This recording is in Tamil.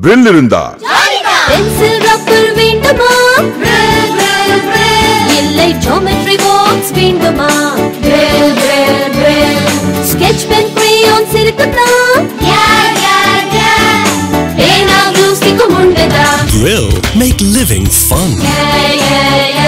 Bril இருந்தா pencil rubber வேண்டுமா Bril Bril Bril இல்லை geometry box வேண்டுமா Bril Bril Bril sketch pen crayons இருக்குதா பேனா glue stick உண்டுதா Bril, make living fun. Yeah